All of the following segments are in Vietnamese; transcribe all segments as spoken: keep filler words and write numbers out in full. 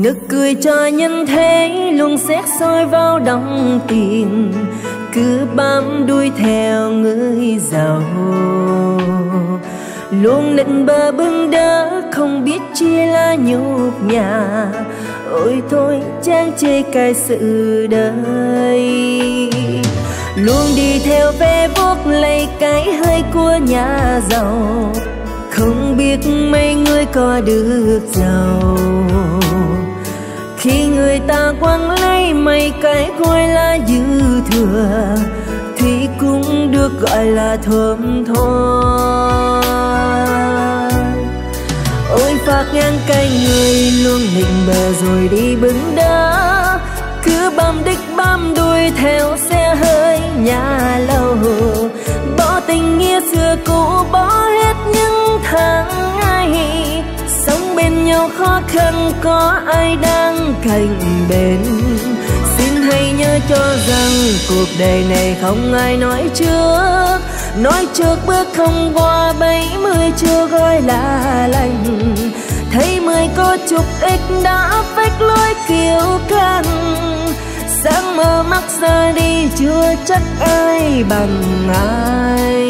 Nực cười cho nhân thế luôn xét soi vào đồng tiền, cứ bám đuôi theo người giàu. Luôn định bờ bưng đỡ không biết chia là nhục nhã. Ôi thôi chán chê cái sự đời, luôn đi theo ve vuốt lấy cái hơi của nhà giàu. Không biết mấy người có được giàu, khi người ta quăng lấy mấy cái gọi là dư thừa thì cũng được gọi là thơm tho. Ôi phạt ngang cây người luôn định bờ rồi đi bứng đá, cứ bám đích bám đuôi theo xe hơi nhà lâu. Bỏ tình nghĩa xưa cũ, bỏ hết những tháng ngày sống bên nhau khó khăn, có ai đang cạnh bên. Xin hãy nhớ cho rằng cuộc đời này không ai nói trước, nói trước bước không qua bảy mươi chưa gọi là lành. Thấy mười có chục ích đã phách lối kiêu căng, sáng mở mắt ra đi chưa chắc ai bằng ai.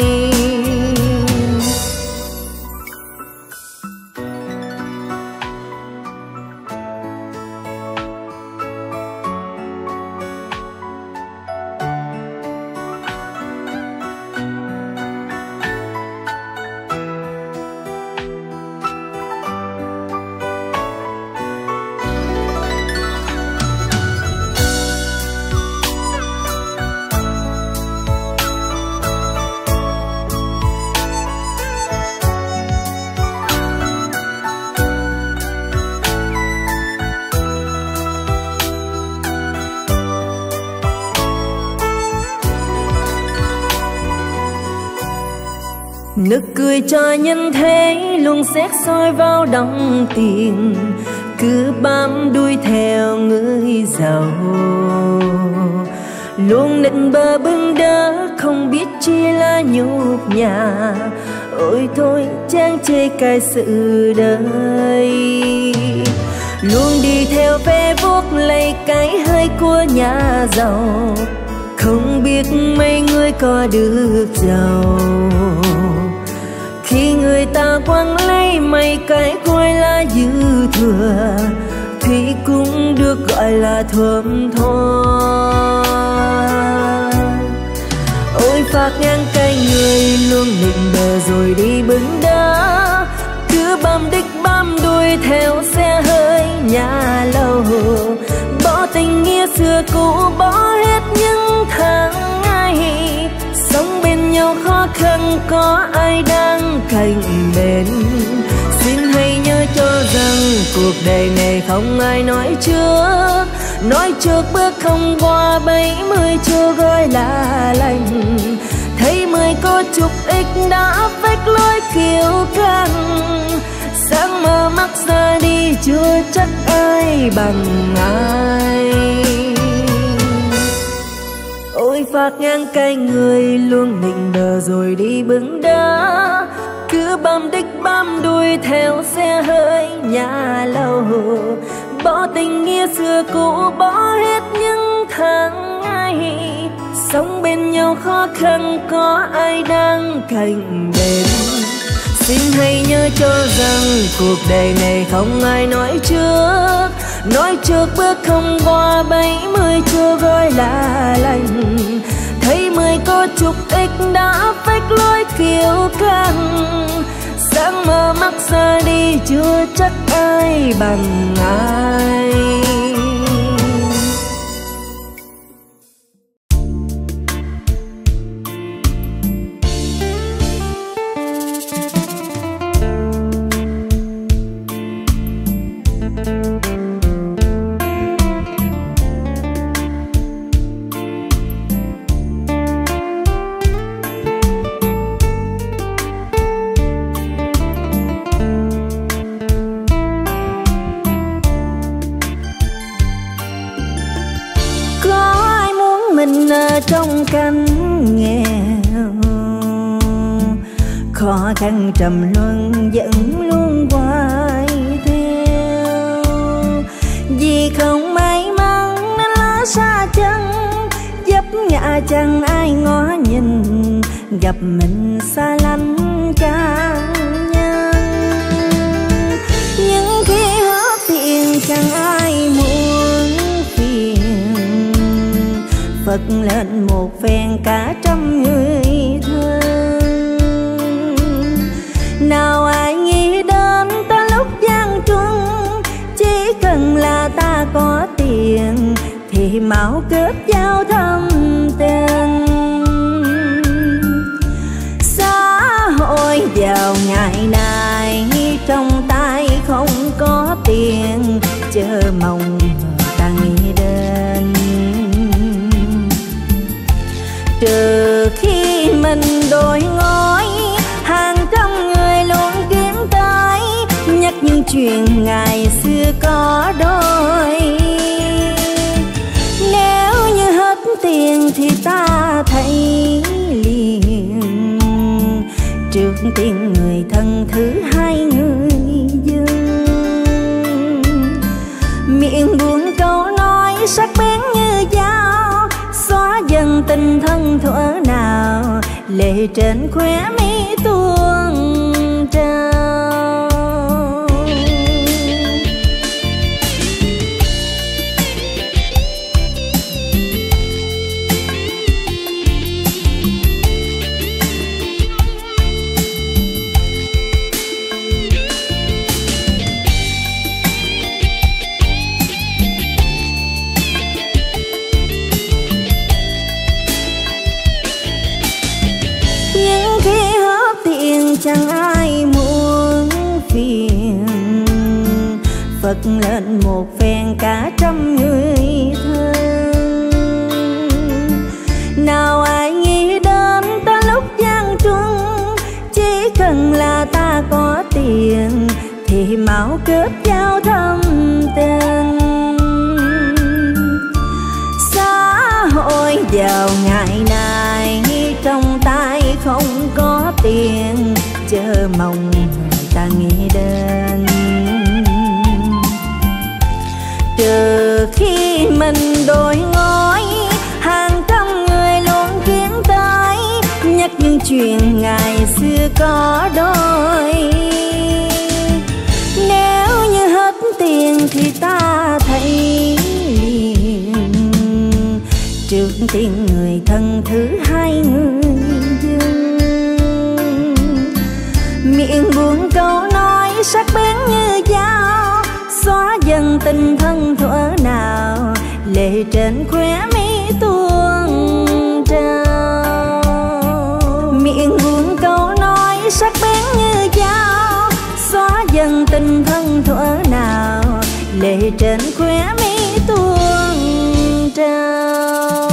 Nực cười cho nhân thế luôn xét soi vào đồng tiền, cứ bám đuôi theo người giàu. Luôn định bờ bưng đỡ không biết chia là nhục nhã. Ôi thôi chán chê cái sự đời, luôn đi theo ve vuốt lấy cái hơi của nhà giàu. Không biết mấy người có được giàu, khi người ta quăng lấy mấy cái gọi là dư thừa thì cũng được gọi là thơm tho. Ôi phạt ngang cây người luôn định bờ rồi đi bứng đá, cứ bám đích bám đuôi theo xe hơi nhà lâu. Bỏ tình nghĩa xưa cũ, bỏ hết những tháng ngày sống bên nhau khó khăn, có ai đang cạnh bên. Xin hãy nhớ cho rằng cuộc đời này không ai nói trước, nói trước bước không qua bảy mươi chưa gọi là lành. Thấy mười có chục ích đã phách lối kiêu căng, sáng mở mắt ra đi chưa chắc ai bằng ai. Ôi phạt ngang cây người luôn định bờ rồi đi bứng đá, cứ bám đích bám đuôi theo xe hơi nhà lâu. Bỏ tình nghĩa xưa cũ, bỏ hết những tháng ngày sống bên nhau khó khăn, có ai đang cạnh bên. Xin hãy nhớ cho rằng cuộc đời này không ai nói trước, nói trước bước không qua bảy mươi chưa gọi là lành. Thấy mười có chục ích đã phách lối kiêu căng, sáng mở mắt ra đi chưa chắc ai bằng ai. Trong cảnh nghèo khó khăn trầm luân vẫn luôn hoài theo, Vì không may mắn nên lỡ xa chân, dấp ngã chẳng ai ngó nhìn, gặp mình xa lánh can nhân. Nhưng khi hết tiền chẳng ai muốn phiền, Phật lên một phen cả trăm người thân. Nào ai nghĩ đến ta lúc gian truân, chỉ cần là ta có tiền thì máu kết giao thâm tình. Xã hội vào ngày nay trong tay không có tiền, chờ mong ta nghĩ đến. Trừ khi mình đổi ngói, hàng trăm người luôn kiếm tới, nhắc những chuyện ngày xưa có đôi. Nếu như hết tiền thì ta thấy liền, trước tiên người thân thứ hai người dân. Miệng buông câu nói sắc bén như dao, xóa dần tình thân thuở nào, lệ trên khóe mi tuôn trào. Chẳng ai muốn phiền, Phật lên một phen cả trăm người thân. Nào ai nghĩ đến ta lúc gian truân, chỉ cần là ta có tiền thì máu kết giao thâm tình. Xã hội vào ngày nay trong tay không có tiền, chờ mong người ta nghĩ đến. Trừ khi mình đổi ngói, hàng trăm người luôn kiếm tới, nhắc những chuyện ngày xưa có đôi. Nếu như hết tiền thì ta thấy liền, trước tiên người thân thứ hai người dân. Miệng buông câu nói sắc bén như dao, xóa dần tình thân thuở nào, lệ trên khóe mi tuôn trào. Miệng buông câu nói sắc bén như dao, xóa dần tình thân thuở nào, lệ trên khóe mi tuôn trào.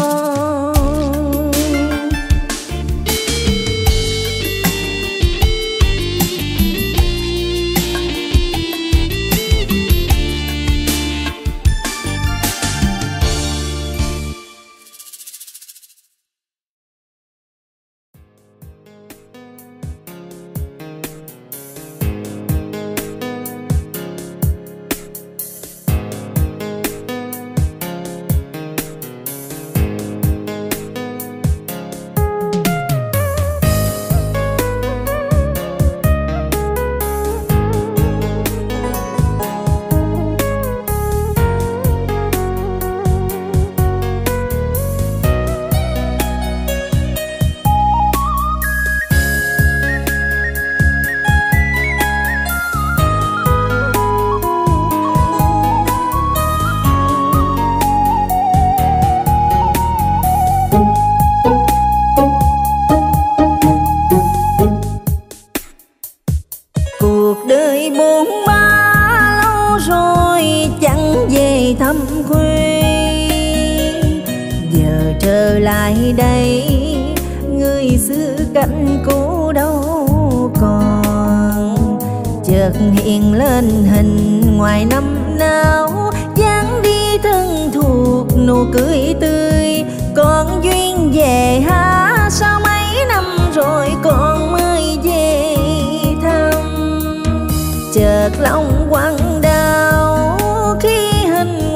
Lại đây người xưa cạnh cũ đâu còn, chợt hiện lên hình ngoài năm nào, dáng đi thân thuộc nụ cười tươi. Con duyên về hả, sao mấy năm rồi con mới về thăm. Chợt lòng quặn đau khi hình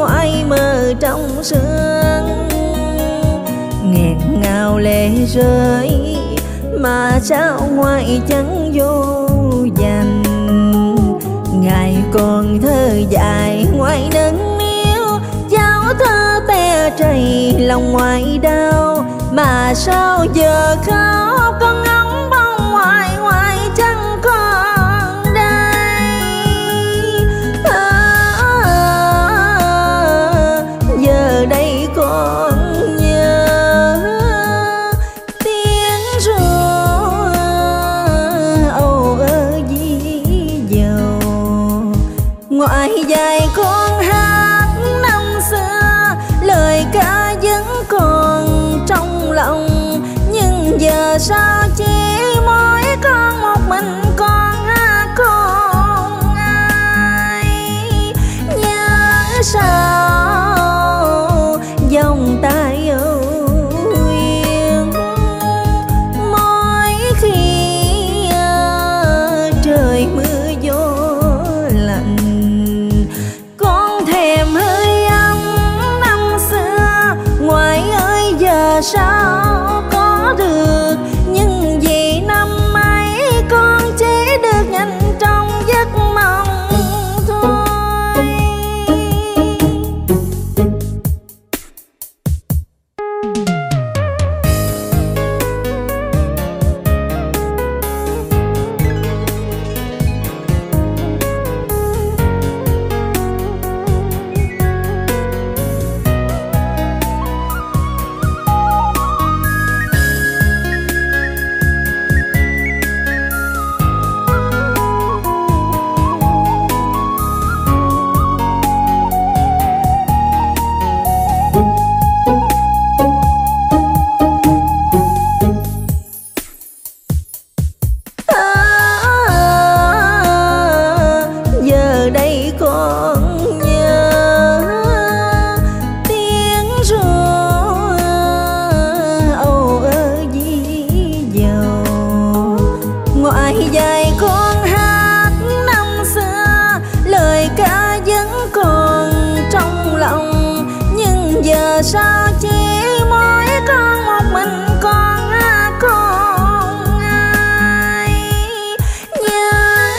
trong sương. Nghẹn ngào lệ rơi mà sao ngoại chẳng vô dành. Ngày còn thơ dài ngoại nâng niu, giáo thơ te trầy lòng ngoại đau. Mà sao giờ khóc con ngóng bóng ngoại, ngoại chẳng còn đây. À, giờ đây con nhớ tiếng ru âu ơ dí dầu. Ngoại dài con hát năm xưa, lời ca vẫn còn trong lòng. Nhưng giờ sao chỉ mỗi con một mình con hát con ai. Nhớ sao dòng tay âu yếm, mỗi khi trời mưa gió lạnh. Con thèm hơi ấm năm xưa, ngoại ơi giờ sao có được. Nhưng vì năm ấy con chỉ được nhìn trong giấc mộng thôi. Sao chỉ mỗi con một mình con hát con ai. Nhớ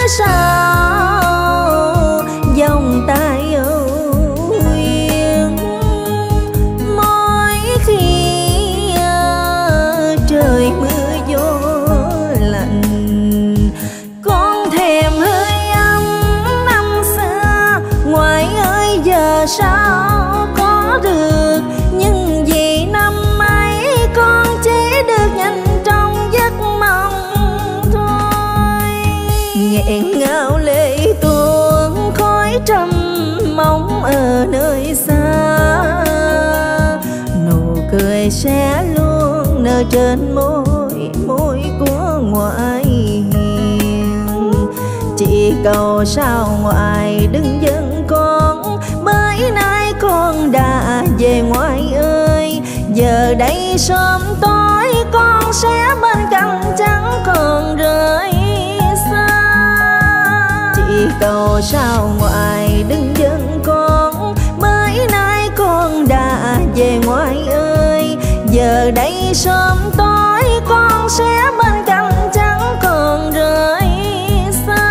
sao dòng tay âu yếm, mỗi khi trời mưa gió lạnh. Con thèm hơi ấm năm xưa, ngoại ơi giờ sao có được. Nhưng vì năm ấy con chỉ được nhìn trong giấc mộng thôi. Nghẹn ngào lệ tuôn khói trầm mong ở nơi xa. Nụ cười sẽ luôn nở trên môi, môi của ngoại hiền. Chỉ cầu sao ngoại đừng giận con, bởi nay con đã về ngoại ơi. Giờ đây sớm tối con sẽ bên cạnh chẳng còn rời xa. Chỉ cầu sao ngoại đừng giận con, bởi nay con đã về ngoại ơi. Giờ đây sớm tối con sẽ bên cạnh chẳng còn rời xa.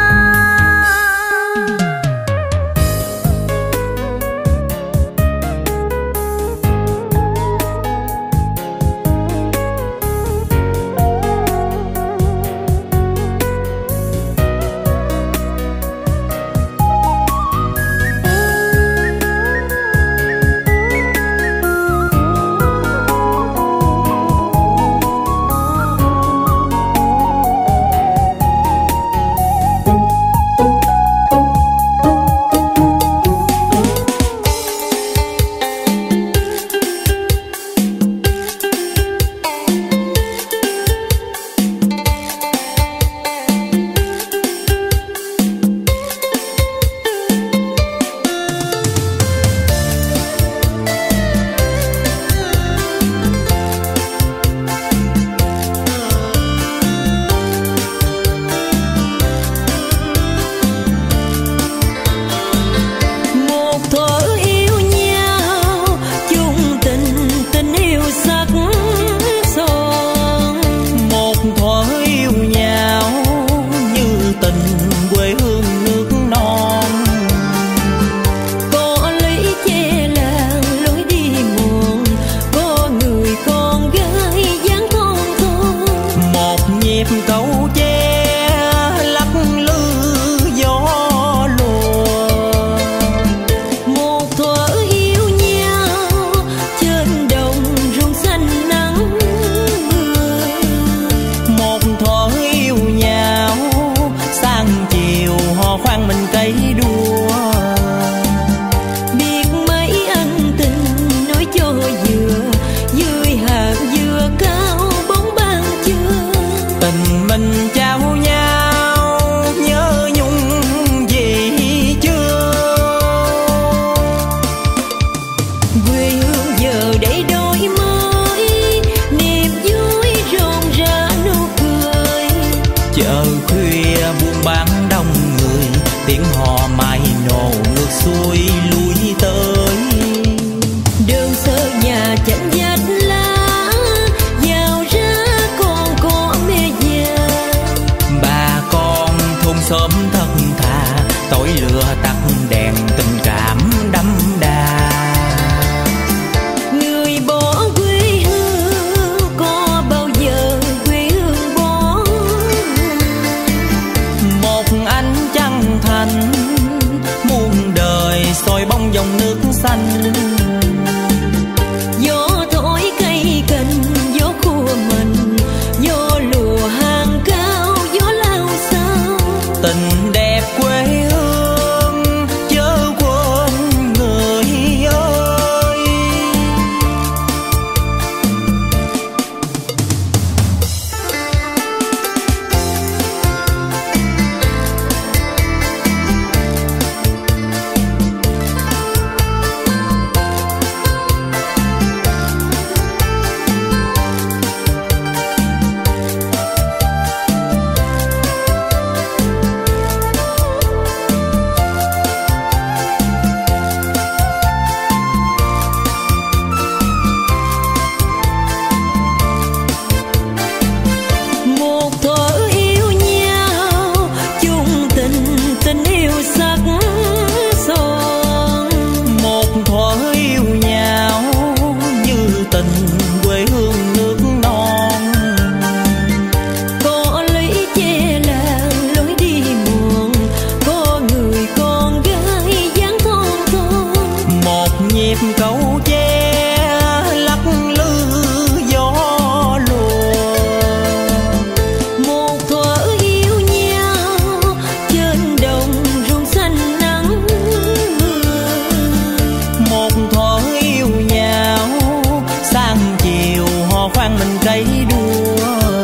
nhịp câu tre lắc lư gió lùa. Một thuở yêu nhau trên đồng ruộng xanh nắng mưa. Một thuở yêu nhau sang chiều hò khoan mình cây đua.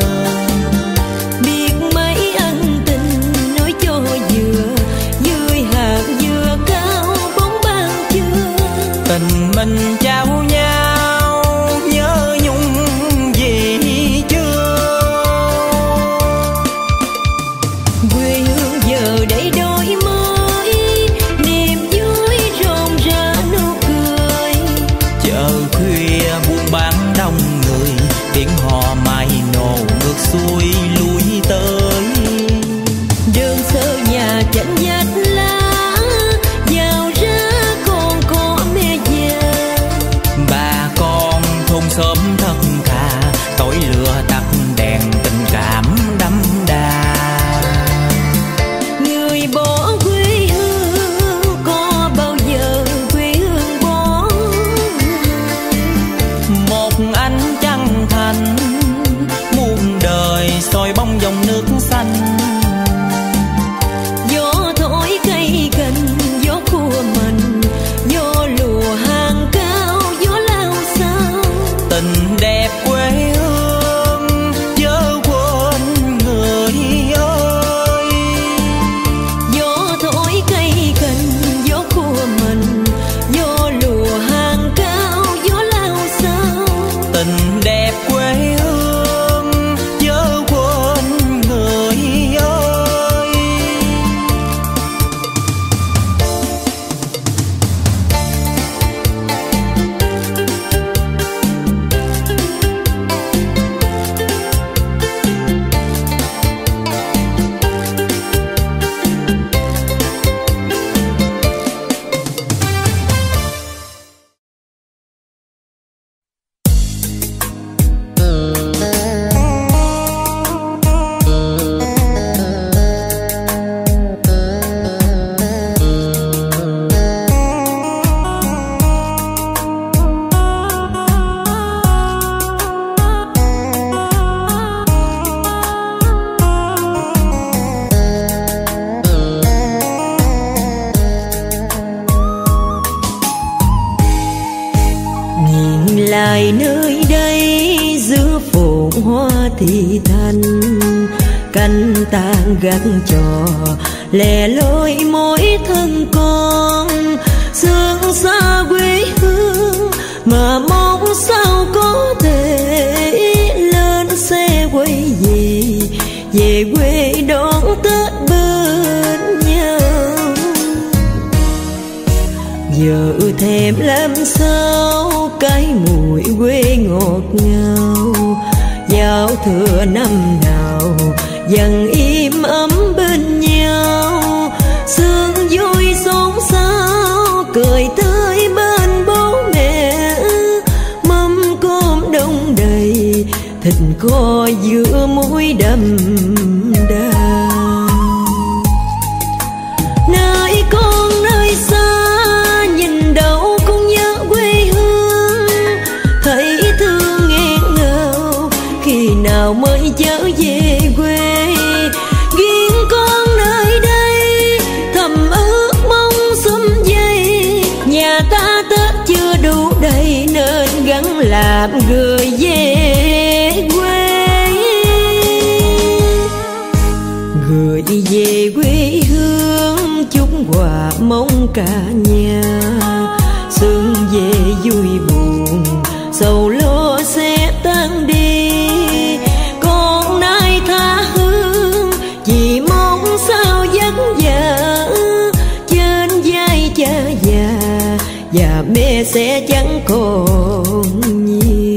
Biết mấy anh tình nói cho vừa dưới hạt dừa cao bóng ban trưa. Tình mình trao nhau nhớ nhung gì chưa. Quê hương giờ đây đổi mới, niềm vui rộn rã nụ cười. Chợ khuya buôn bán đông người, tiếng hò mai nổ ngược xuôi lui tới. Đơn sơ nhà chạnh vách lá, vào ra còn có mẹ già. Bà con thôn xóm thật thà, tối lửa tắt đèn tình cảm đậm đà. Người bỏ quê hương có bao giờ quê hương bỏ. Một ánh trăng thành muôn đời soi bóng dòng nước xanh. Gió thổi cây cành, gió khua mình, gió lùa hàng cao, gió lao sao. Tình đẹp quê hương chớ quên người ơi. Gió thổi cây cành, gió khua mình, gió lùa hàng cao, gió lao sao. Tình đẹp quê hương chớ quên người ơi. Nhìn lại nơi đây giữa phồn hoa thị thành, cánh tàn gác trò lẻ loi mỗi thân con. Sương xa quê hương mà mong sao có thể lên xe quay về, về quê đón Tết bên nhau. Giờ thèm làm sao cái mùi quê ngọt ngào. Giao thừa năm nào dần im ấm bên nhau. Sương vui xôn xao cười tươi bên bố mẹ. Mâm cơm đông đầy thịt kho giữa muối đậm đà. Nơi con nơi xa nhìn đâu cũng nhớ quê hương. Thấy thương nghẹn ngào khi nào mới trở về quê. Ghiền con nơi đây thầm ước mong sum vầy. Nhà ta Tết chưa đủ đầy nên gắng làm gửi về quê. Gửi về quê hương chúc quà mong cả nhà. Xuân về vui buồn sầu lo sẽ tan đi. Con nay tha hương chỉ mong sao vất vả. Trên vai cha già và mẹ sẽ chẳng còn nhiều.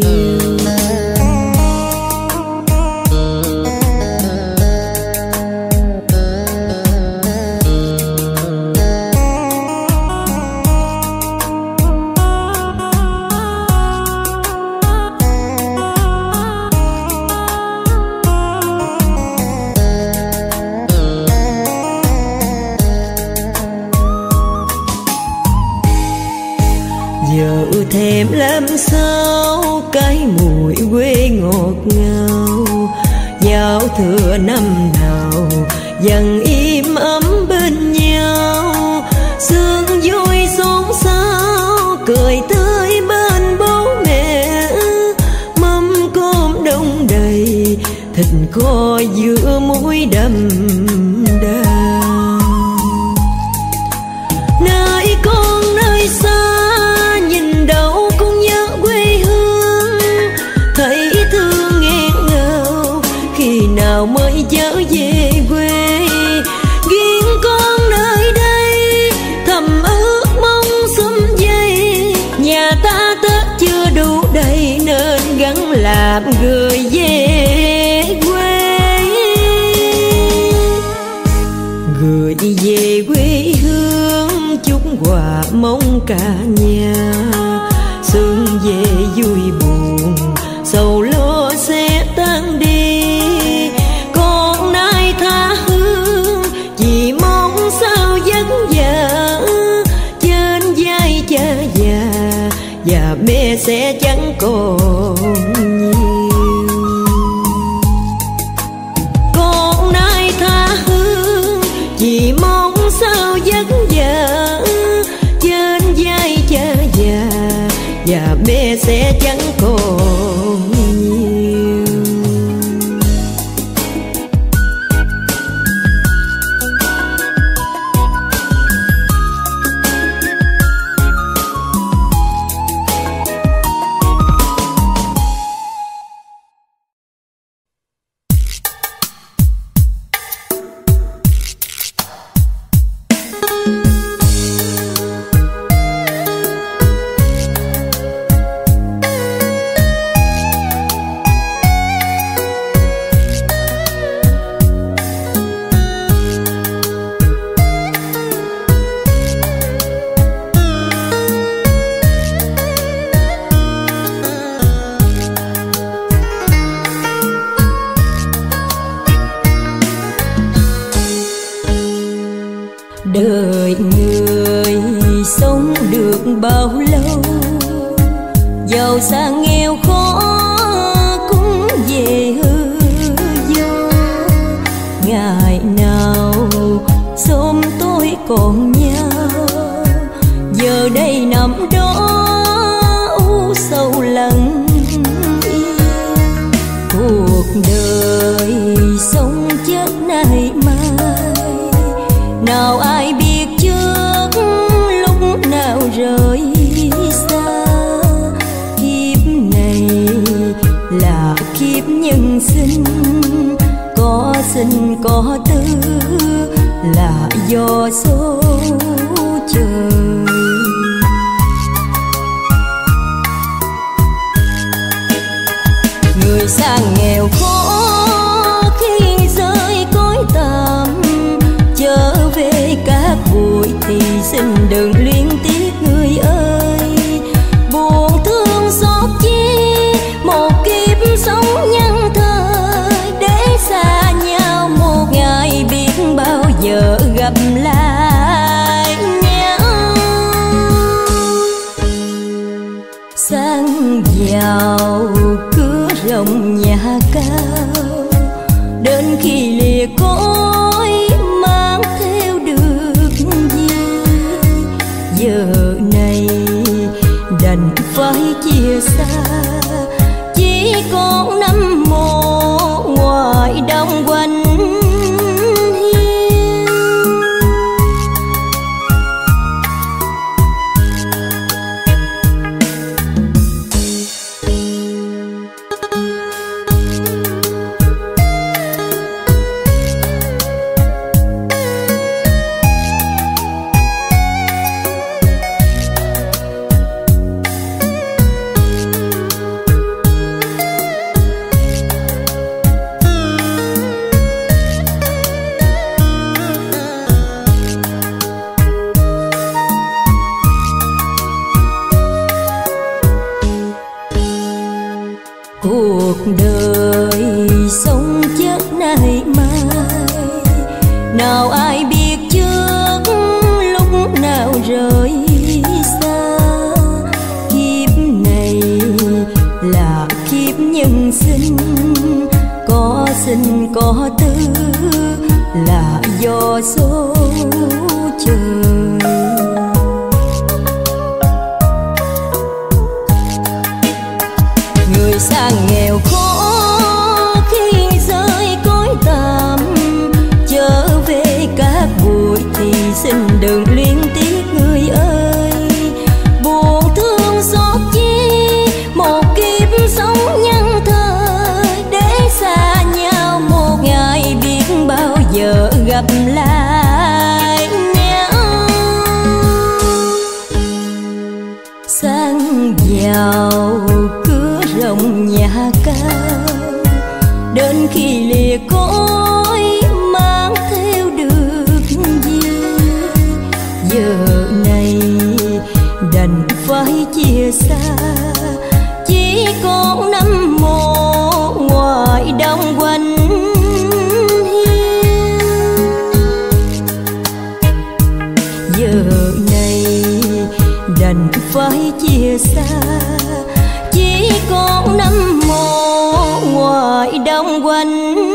giờ thèm làm sao cái mùi quê ngọt ngào. Giao thừa năm nào dần im ấm bên nhau, sương vui xôn xao cười tươi bên bố mẹ. Mâm cơm đông đầy thịt kho giữa muối đậm đà. Nơi con nơi xa nhìn đâu cũng nhớ quê hương, thấy thương nghẹn ngào khi nào mới trở về quê. Ghiền con nơi đây thầm ước mong sum vầy, nhà ta Tết chưa đủ đầy nên gắng làm gửi về quê. Gửi về quê hương chúc quà mong cả nhà, sương về vui buồn sầu lo sẽ tan đi. Con nay tha hương chỉ mong sao vất vả, trên vai cha già và mẹ sẽ chẳng còn nhiều. Con nay tha hương chỉ mong sao vất vả, trên vai cha già và mẹ sẽ chẳng còn nhiều. Đời người sống được bao lâu, giàu sang nghèo khó cũng về hư vô. Ngày nào sớm tối còn nhau, giờ đây nằm đó u sầu lặng yên. Cuộc đời sống chết nay mai, nào ai biết trước lúc nào rời xa. Kiếp này là kiếp nhân sinh, có sinh có tử là do số trời. Người sang nghèo khó khi rơi cõi tạm, trở về các bụi thì xin đừng luyến tiếc người ơi. Buồn thương xót chi một kiếp sống nhân thời, để xa nhau một ngày biết bao giờ gặp lại nhau. Sang giàu cửa rộng nhà cao, đến khi lìa cõi mang theo được gì. Giờ này đành phải chia xa, chỉ còn năm mộ ngoài đông quanh hiên. Cuộc đời sống chết nay mai, nào ai biết trước lúc nào rời xa. tình có tư là do số trời. Người sang nghèo khó khi rơi cõi tạm, trở về các bụi thì xin đừng luyến tiếc người ơi. Buồn thương xót chi một kiếp sống nhân thời, để xa nhau một ngày biết bao giờ gặp lại nhau. Sang giàu cửa rộng nhà cao, đến khi lìa cõi mang theo được gì. Giờ này đành phải chia xa, chỉ còn năm mộ ngoài đông quanh hiên. Giờ này đành phải chia xa, chỉ còn năm mộ ngoài đông quanh hiên.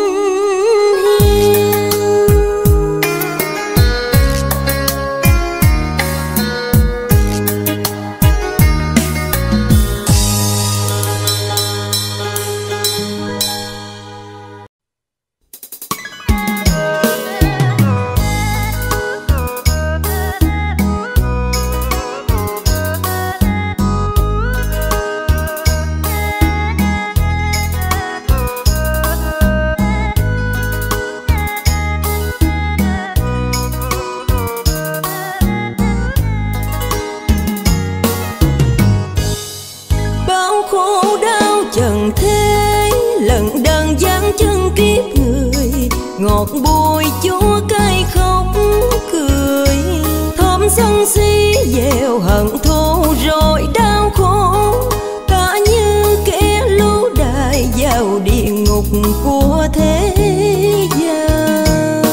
Ngọt bùi chúa cay khóc cười, thơm sân si gieo hận thù rồi đau khổ. Ta như kẻ lũ đại vào địa ngục của thế gian.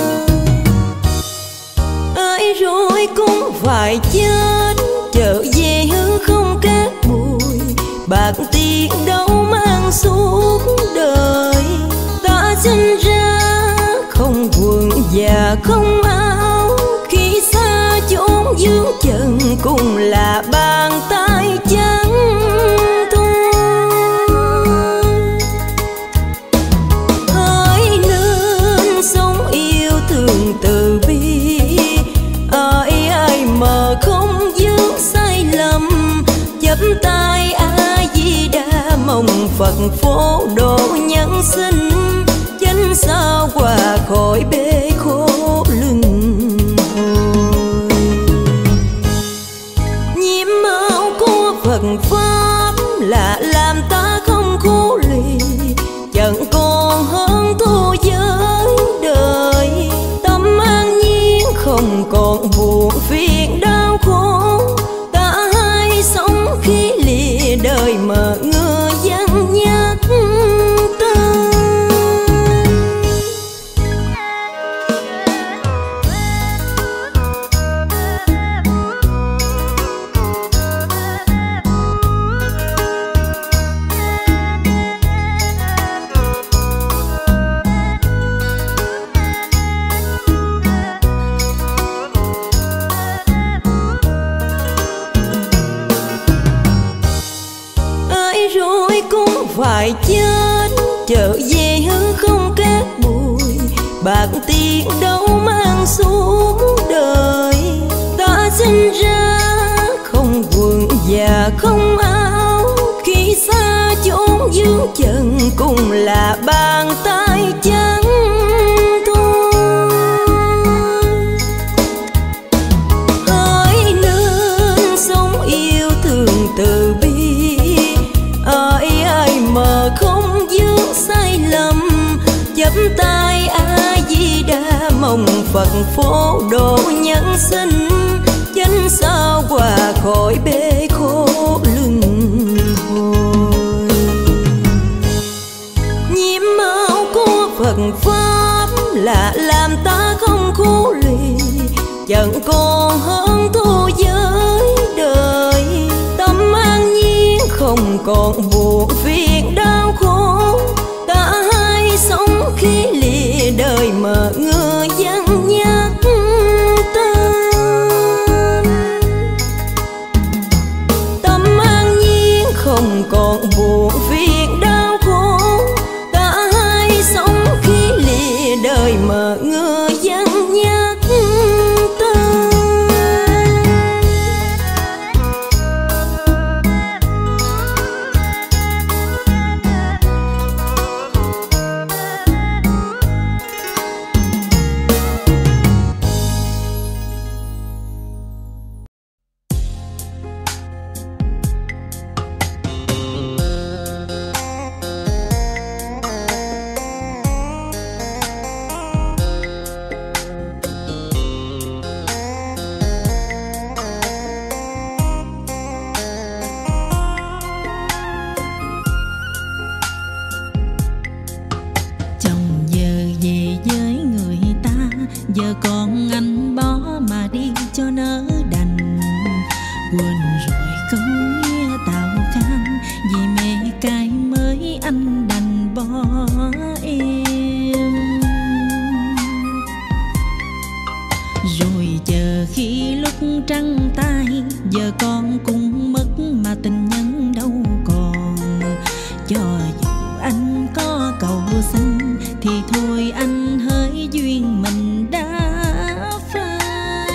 Ai rồi cũng phải chết, trở về hư không cát bụi, bạc tiền đâu mang suốt đời. Ta sinh ra không quần và không áo, khi xa chốn dưới chân cùng là bàn tay trắng thôi. Hãy nên sống yêu thương từ bi, ai ai mà không vướng sai lầm. Chắp tay A Di Đà mong Phật phổ độ nhân sinh, chánh sao qua khỏi bể khổ luân hồi. Nhiễm máu của Phật pháp là làm ta không khổ lì, chẳng còn hơn thua với đời. Tâm an nhiên không còn buồn phiền đau khổ, ta hai sống khi lìa đời mà ngựa vắng nhắc tên. Phải chết trở về hư không cát bụi, bạc tiền đâu mang xuống đời. Ta sinh ra không quần và không áo, khi xa chốn dưới chân cùng là bàn tay trắng thôi. Hãy nên sống yêu thương từ bi, ai ai mà không vướng sai lầm. Chắp tay A Di Đà mong Phật phổ độ nhân sinh, chánh sao qua khỏi bể khổ luân hồi. Nhiễm máu của Phật pháp là làm ta không khổ lì, chẳng còn hơn thua với đời. Tâm an nhiên không còn buồn phiền đau khổ, ta hai sống khi lìa không còn buồn phiền đau khổ. Cả hai sống khi lìa đời mà ngơ dân nhắc tên. Giờ còn anh bỏ mà đi cho nỡ đành. Quên rồi câu nghĩa tào khang, vì mẹ cái mới anh đành bỏ em. Rồi chờ khi lúc trắng tay, giờ con cũng mất mà tình nhân đâu còn. Cho dù anh có cầu xin thì thôi anh hỡi duyên mình đã phai.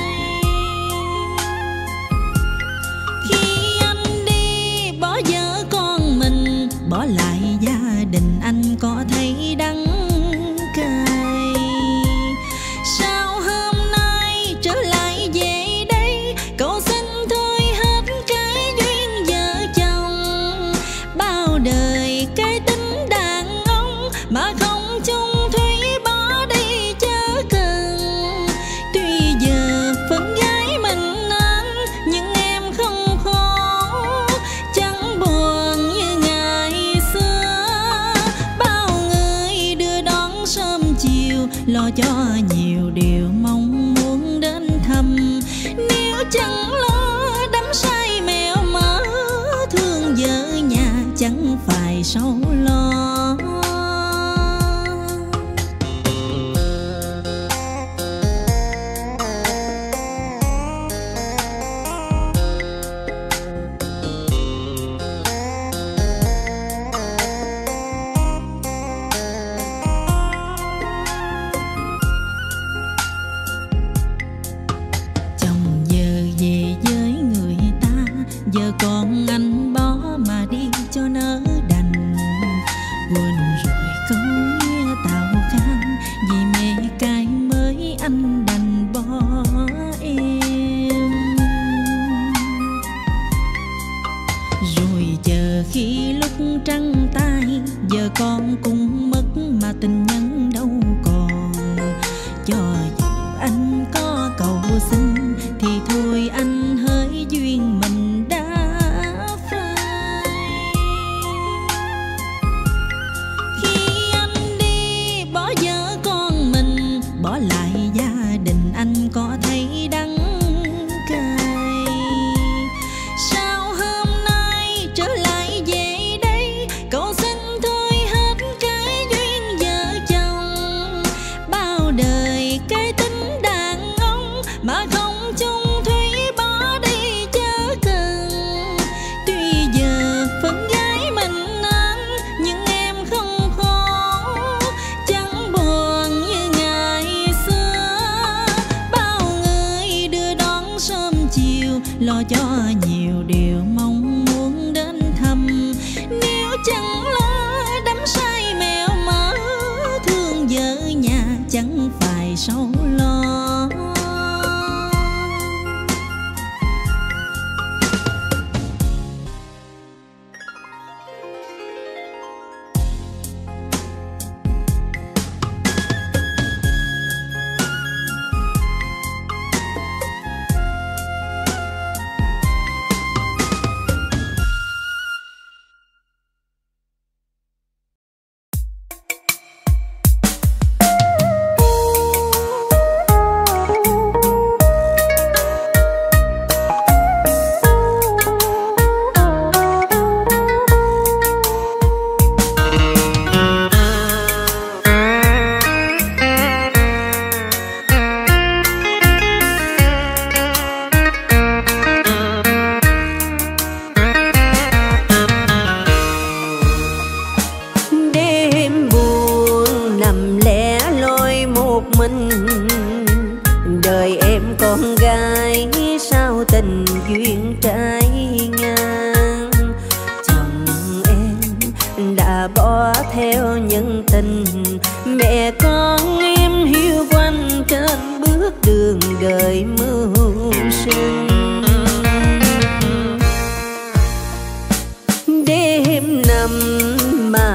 Khi anh đi bỏ vợ con mình, bỏ lại gia đình anh có thấy đắng cay. Sao hôm nay trở lại về đây, cậu xin thôi hết cái duyên vợ chồng. Bao đời cái tính đàn ông mà không chung thủy bỏ đi chớ cần. Tuy giờ phận gái mình anh, nhưng em không khổ chẳng buồn như ngày xưa. Bao người đưa đón sớm chiều, lo cho nhiều điều mong muốn đến thăm. Nếu chẳng lo đắm say mèo mỡ, thương vợ nhà chẳng phải sầu lo. Chồng giờ về với người ta, giờ còn anh bỏ mà đi cho nỡ đành. Quên rồi câu nghĩa tào khang, vì mẹ cái mới anh đành bỏ em. Rồi chờ khi lúc trắng tay, giờ con cũng mất mà tình nhân đâu còn. Cho dù anh có cầu xin thì thôi anh hỡi duyên mình đã phai. Khi anh đi bỏ vợ con mình, bỏ lại gia đình anh có thấy đắng cay. Sao hôm nay trở lại về đây, cậu xin thôi hết cái duyên vợ chồng.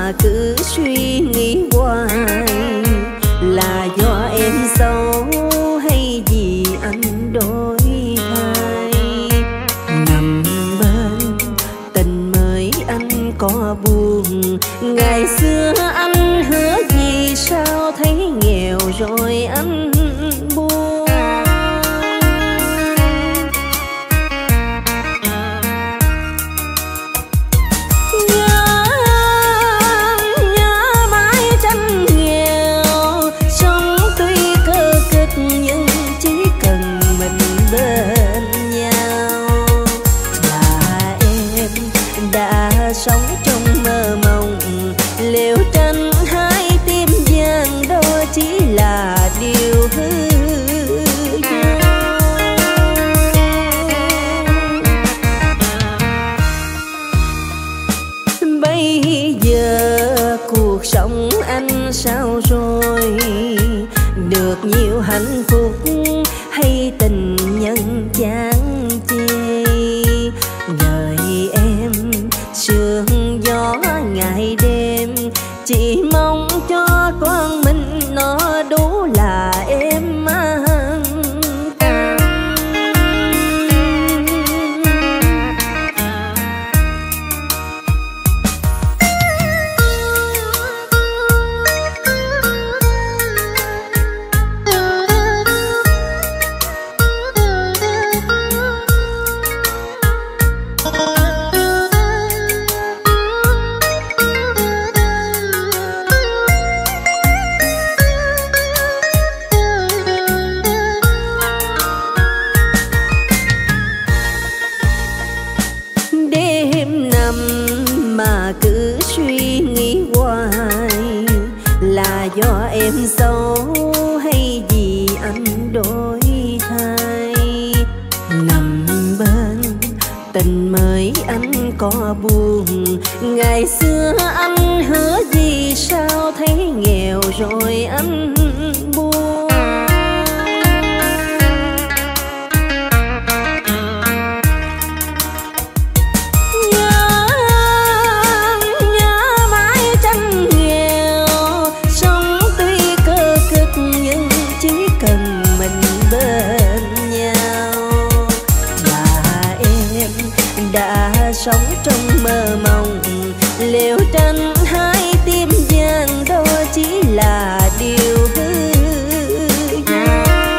mà cứ suy nghĩ hoài, là do em xấu hay vì anh đổi thay. Nằm bên tình mới anh có buồn, ngày xưa anh hứa gì sao thấy nghèo rồi anh buông. Sống trong mơ mộng, liệu tranh hai tim vàng đó chỉ là điều hư vô. Bây giờ cuộc sống anh sao rồi, được nhiều hạnh phúc hay tình nhân chán chê. Đời em sương gió ngày đêm, chỉ mong cho con mình nó đủ là em an tâm. Do em xấu hay vì anh đổi thay. Nằm bên tình mới anh có buồn, ngày xưa anh hứa gì sao thấy nghèo rồi anh buông. Sống trong mơ mộng, liệu tranh hai tim vàng đó chỉ là điều hư vô.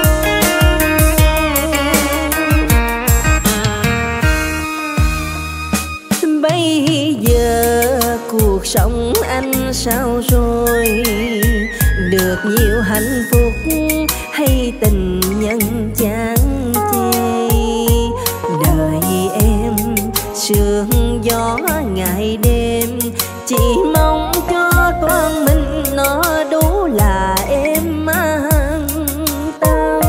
Bây giờ cuộc sống anh sao rồi, được nhiều hạnh phúc hay tình nhân chán chê. Đời em sương gió ngày đêm, chỉ mong cho con mình nó đủ là em an tâm.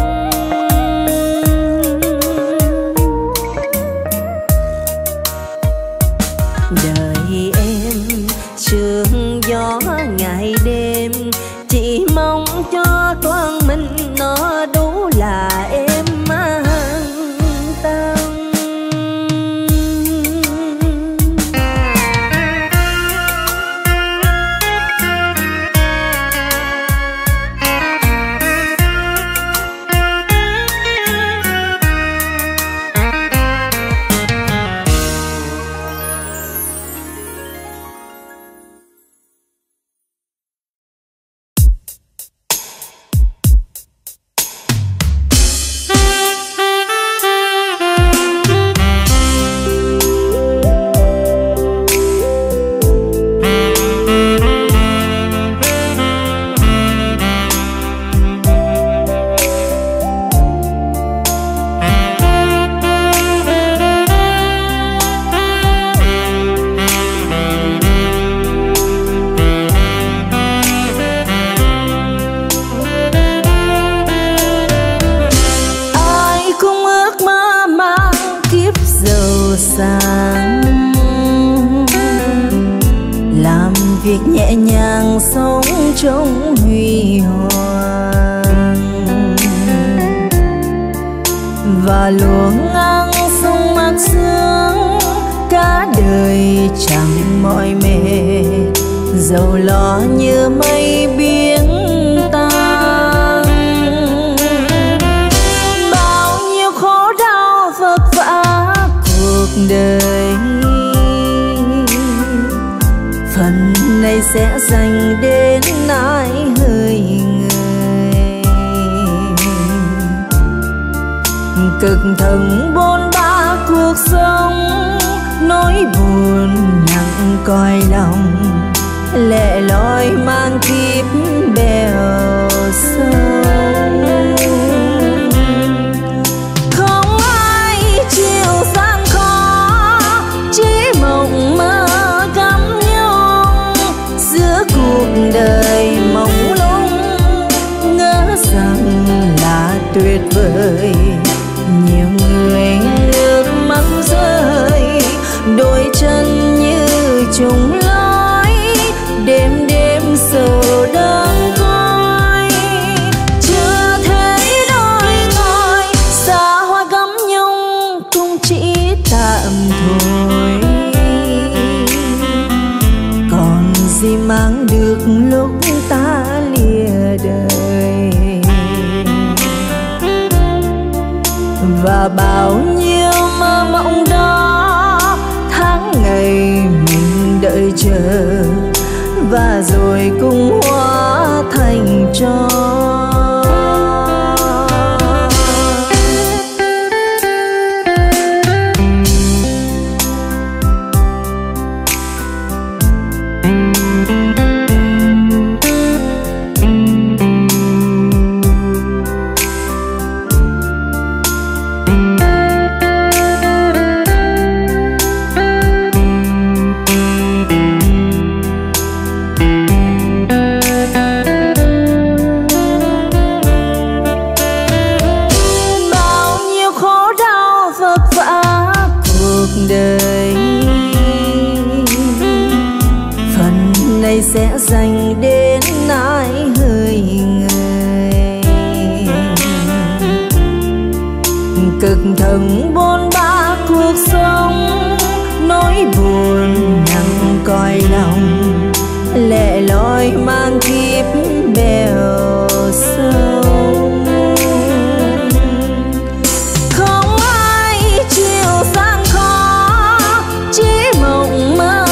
Đời em sương gió ngày đêm, chỉ mong cho con mình nó đủ là em an tâm. Làm việc nhẹ nhàng sống trong huy hoàng, và luồng ngang sông mát sương cả đời chẳng mỏi mệt, dầu lo như mây biến tan. Bao nhiêu khổ đau vất vả cuộc đời, phần này sẽ dành đến ai hỡi người. Cực thần bôn ba cuộc sống, nỗi buồn nặng cõi lòng, lẻ loi mang kiếp bèo sông. Không ai chịu gian khó, chỉ mộng mơ cắm nhung giữa cuộc đời mông lung, ngỡ rằng là tuyệt vời. Nhiều người nước mắt rơi, đôi chân như trùng lối, đêm đêm sầu đắng côi. Chưa thấy đôi ngồi xa hoa gấm nhung, cũng chỉ tạm thôi. Còn gì mang được lúc ta lìa đời, và bao nhiêu mơ mộng đó tháng ngày mình đợi chờ, và rồi cũng hóa thành tro. Sẽ dành đến ai hỡi người. Cực thần bôn ba cuộc sống, nỗi buồn nặng cõi lòng, lẻ loi mang kiếp bèo sông. Không ai chịu gian khó, chỉ mộng mơ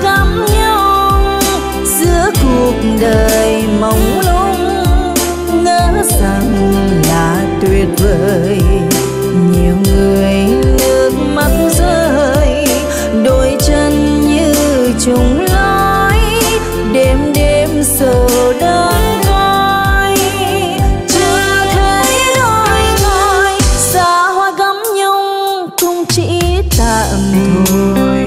cuộc đời mông lung, ngỡ rằng là tuyệt vời. Nhiều người nước mắt rơi, đôi chân như trùng lối, đêm đêm sầu đắng côi. Chưa thấy đôi ngồi xa hoa gấm nhung, cũng chỉ tạm thôi.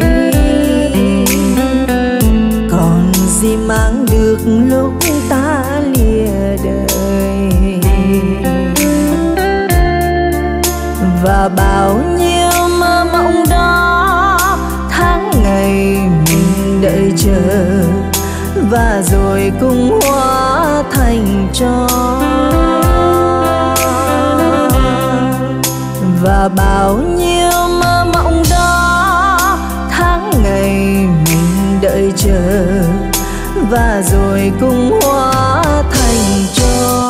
Còn gì mang được lúc ta lìa đời, và bao nhiêu mơ mộng đó tháng ngày mình đợi chờ, và rồi cũng hóa thành tro. Và bao nhiêu mơ mộng đó tháng ngày mình đợi chờ, và rồi cũng hóa thành tro.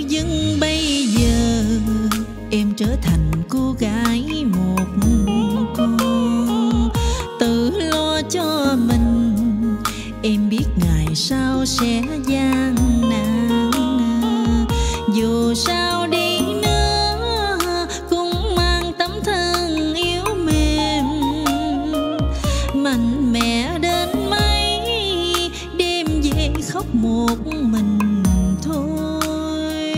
dưng bây giờ em trở thành cô gái một con, tự lo cho mình. Em biết ngày sau sẽ gian nan, dù sao đi nữa cũng mang tấm thân yếu mềm. Mạnh mẽ đến mấy đêm về khóc một mình thôi.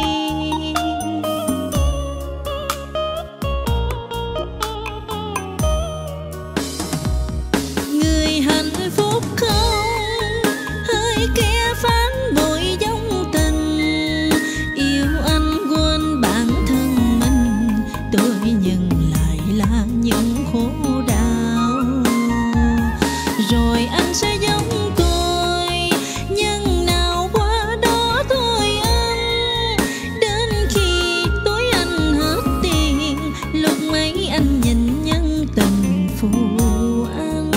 Người hạnh phúc không hơi kẻ phán bội dòng tình, yêu anh quên bản thân mình, tôi nhận lại là những khổ đau. Rồi anh sẽ giống tôi, nhưng nào qua đó thôi anh. Đến khi tối anh hết tiền, lúc mấy anh nhìn nhân tình phụ anh.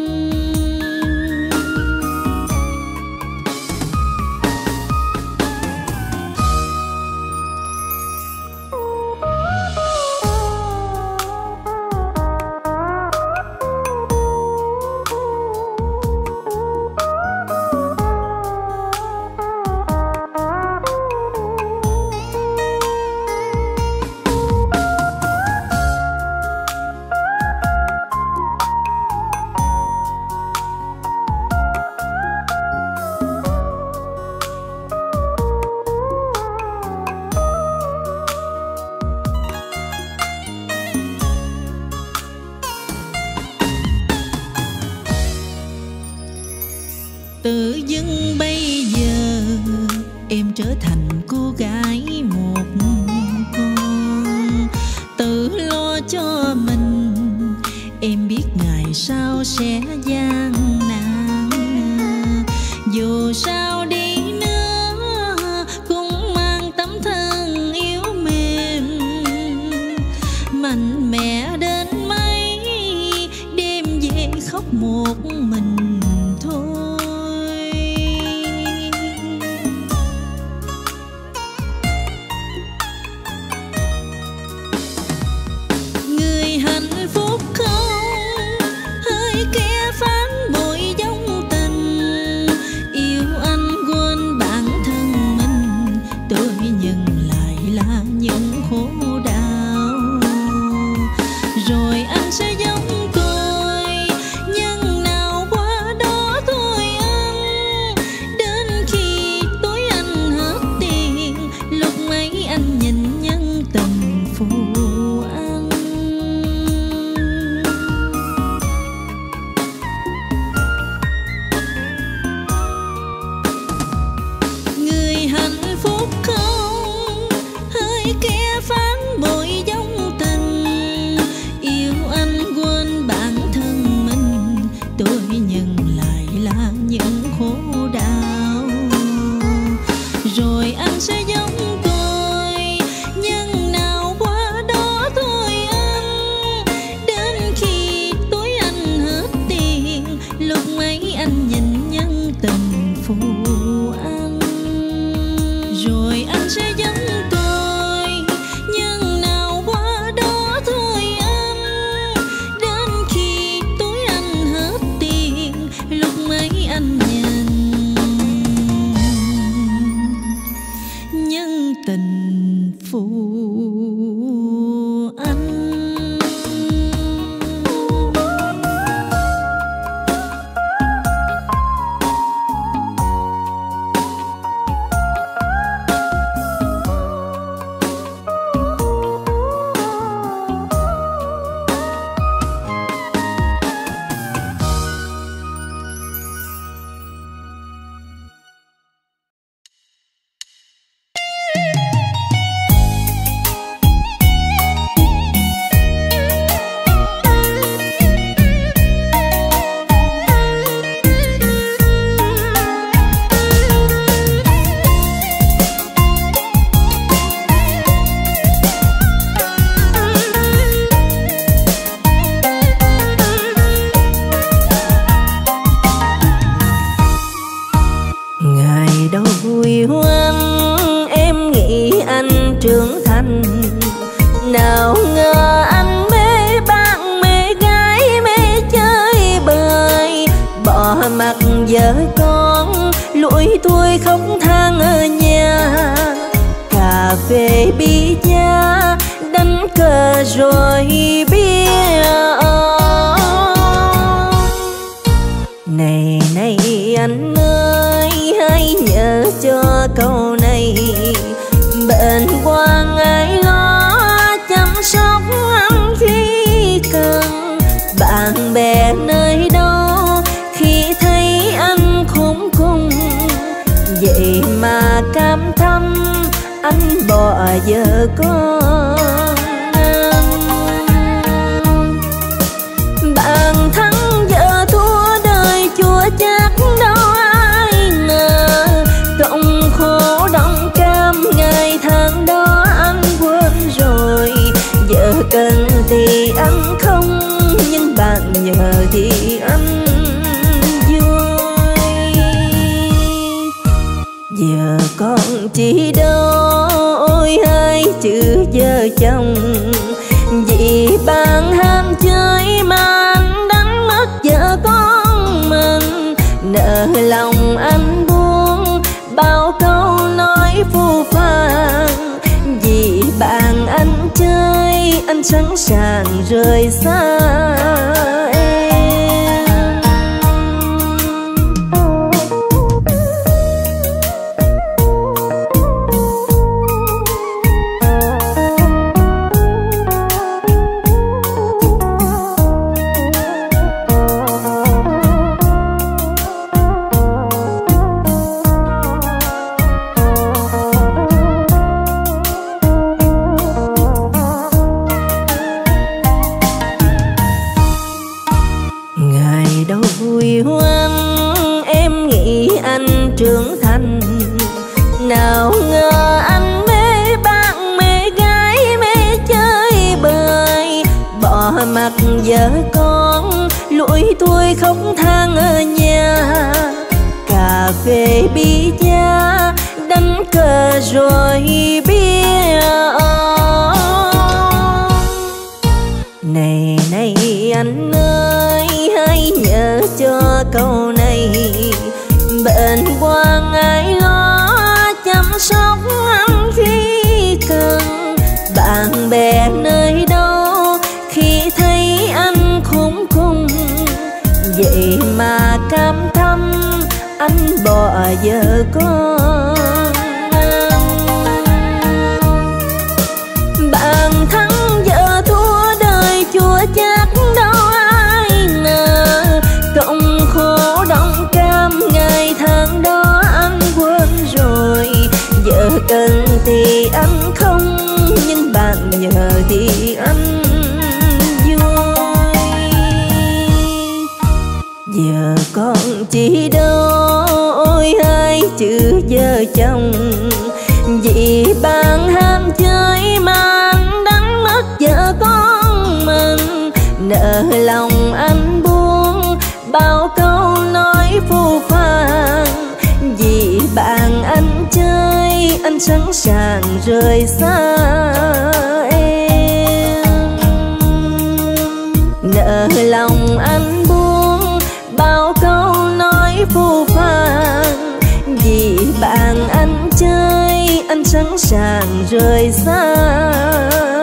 Tự dưng bây giờ em trở thành cô gái một con, tự lo cho mình. Em biết ngày sau sẽ gian nan, dù sao đi nữa cũng mang tấm thân yếu mềm. Mạnh mẽ đến mấy đêm về khóc một mình thôi. Người hạnh phúc không hơi kẻ phán bội dòng tình, yêu anh quên bản thân mình, tôi nhận lại là những khổ đau. Rồi anh sẽ giống tôi, nhưng nào qua đó thôi anh. Đến khi tối anh hết tiền, lúc mấy anh nhìn nhân tình phụ anh. Người hạnh phúc không hơi kẻ phán bội dòng tình, yêu anh quên bản thân mình, tôi nhận lại là những khổ đau. Rồi anh sẽ giống tôi, nhưng nào qua đó thôi anh. Đến khi tối anh hết tiền, lúc mấy anh nhìn nhân tình phụ anh. Rồi anh sẽ giống tôi, nhưng nào qua đó thôi anh. Đến khi tối anh hết tiền, lúc mấy anh nhìn thành. Nào ngờ anh mê bạn mê gái mê chơi bời, bỏ mặc vợ con lủi thủi khóc than ở nhà. Cà phê bi giá đánh cờ rồi bia. Này này anh ơi hãy nhớ cho câu này, bệnh quan ai lo chăm sóc anh khi cần. Bạn bè nơi đâu khi thấy anh khốn cùng, vậy mà cam thâm anh bỏ vợ con. Bạn thắng vợ thua đời chua chắc đâu ai ngờ, cộng khổ đồng cam ngày tháng đó anh quên rồi. Vợ cần thì anh không, nhưng bạn nhờ thì anh vui. Giờ con chỉ đâu ôi hai chữ vợ chồng, vì bạn ham chơi mà anh đánh mất vợ con mình. Nợ lòng anh buông bao câu nói phũ phàng, vì bạn anh chơi anh sẵn sàng rời xa em. Trưởng thành nào ngờ anh mê bạn mê gái mê chơi bời, bỏ mặc vợ con lủi thủi khóc than ở nhà. Cà phê bi giá đánh cờ rồi bia. Này này anh ơi hãy nhớ cho câu này, bệnh quan ai lo chăm sóc anh khi cần. Bạn bè nơi đâu khi thấy anh khốn cùng, vậy mà cam thâm anh bỏ vợ con. Bạn thắng vợ thua đời chua chắc đâu ai ngờ, cộng khổ đồng cam ngày tháng đó anh quên rồi. Vợ cần thì anh không, nhưng bạn nhờ thì anh vui. Giờ con chỉ đâu ôi hai chữ vợ chồng, vì bạn ham chơi mà anh đánh mất vợ con mình. Nợ lòng anh buông bao câu nói phũ phàng, vì bạn anh chơi anh sẵn sàng rời xa em. Nợ lòng anh buông bao câu nói phũ phàng, vì bạn anh chơi anh sẵn sàng rời xa